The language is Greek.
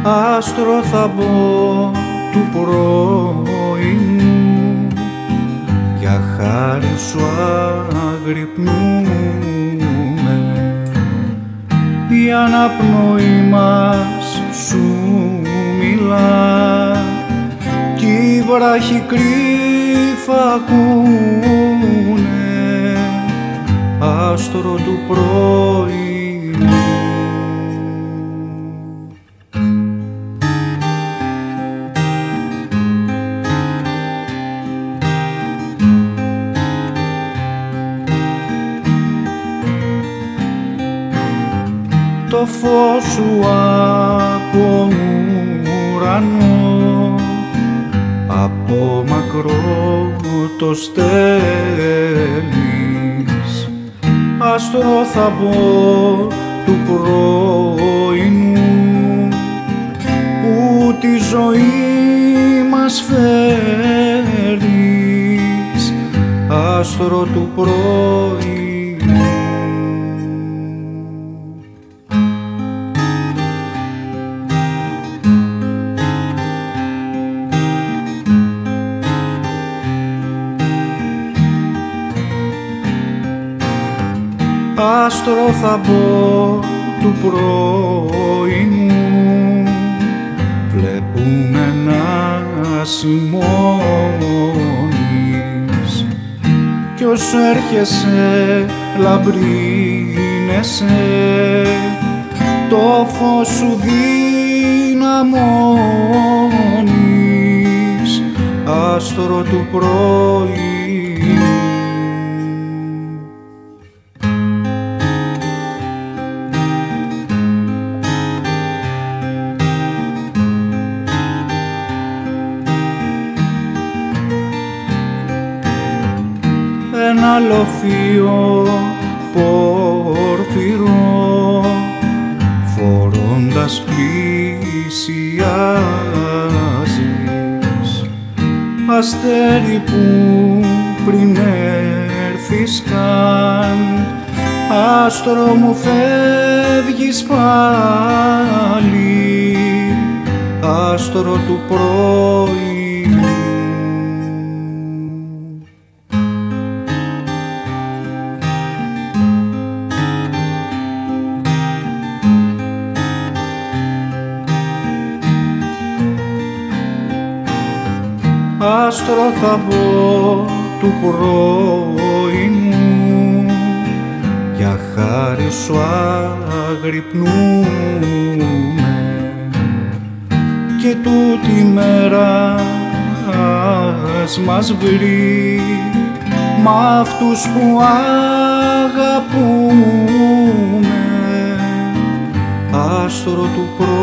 άστρο θα μπω του πρωινού, για χάρη σου αγρυπνούμε, η αναπνοή μας σου μιλά κι οι βράχοι κρύφα ακούνε, άστρο του πρωινού. Το φως σου από ουρανό, από μακρό το στέλνεις, άστρο θα μπω του πρωινού, που τη ζωή μας φέρνεις, άστρο του πρωινού. Άστρο θα μπω του πρωινού, βλέπουμε να σημώνεις κι όσο έρχεσαι λαμπρίνεσαι, το φως σου δυναμώνεις, άστρο του πρωινού. Ένα λοφείο πόρφυρο φορώντας πλησιάζεις, αστέρι που πριν έρθεις καν, άστρο μου φεύγεις πάλι, άστρο του πρωινού. Άστρο θα μπω του πρωινού, για χάρη σου αγρυπνούμε, και τούτη μέρα ας μας βρει μ' αυτούς που αγαπούμε, άστρο του πρωινού.